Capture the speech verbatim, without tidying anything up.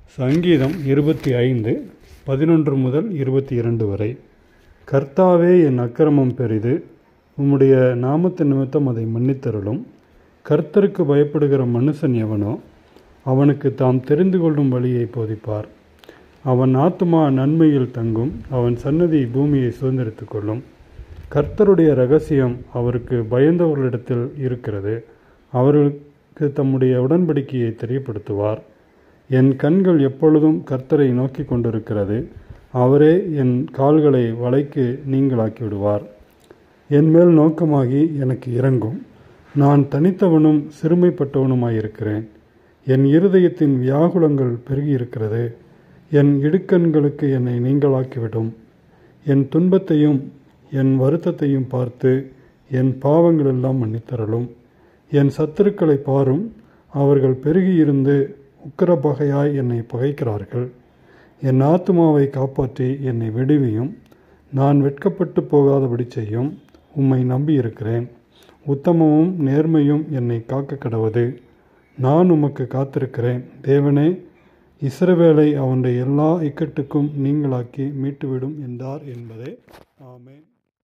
சங்கீதம் இருபத்தி ஐந்து பதினொன்று முதல் இருபத்தி இரண்டு வரை. கர்த்தாவே, என் அக்கிரமம் பெரிது, உம்முடைய நாமத்தின் நிமித்தம் அதை மன்னித்தருளும். கர்த்தருக்கு பயப்படுகிற மனுஷன் எவனோ அவனுக்கு தாம் தெரிந்து கொள்ளும் வழியை போதிப்பார். அவன் ஆத்துமா நன்மையில் தங்கும், அவன் சன்னதி பூமியை சுதந்திரித்து கொள்ளும். கர்த்தருடைய இரகசியம் அவருக்கு பயந்தவர்களிடத்தில் இருக்கிறது, அவர்களுக்கு தம்முடைய உடன்படிக்கையை தெரியப்படுத்துவார். என் கண்கள் எப்பொழுதும் கர்த்தரை நோக்கி கொண்டிருக்கிறது, அவரே என் கால்களை வலைக்கு நீங்களாக்கி விடுவார். என் மேல் நோக்கமாகி எனக்கு இரங்கும். நான் தனித்தவனும் சிறுமைப்பட்டவனுமாயிருக்கிறேன். என் இருதயத்தின் வியாகுலங்கள் பெருகியிருக்கிறது. என் இடுக்கண்களுக்கு என்னை நீங்களாக்கிவிடும். என் துன்பத்தையும் என் வருத்தத்தையும் பார்த்து என் பாவங்களெல்லாம் மன்னித்தருளும். என் சத்துருக்களை பாரும், அவர்கள் பெருகியிருந்து உக்கிர பகையாய் என்னை பகைக்கிறார்கள். என் ஆத்துமாவை காப்பாற்றி என்னை விடுவியும். நான் வெட்கப்பட்டு போகாதபடி செய்யும். உம்மை நம்பியிருக்கிறேன். உத்தமமும் நேர்மையும் என்னை காக்க கடவது. நான் உமக்கு காத்திருக்கிறேன். தேவனே, இஸ்ரவேலை அவனுடைய எல்லா இக்கட்டுக்கும் நீங்களாக்கி மீட்டுவிடும் என்றார் என்பதே. ஆமென்.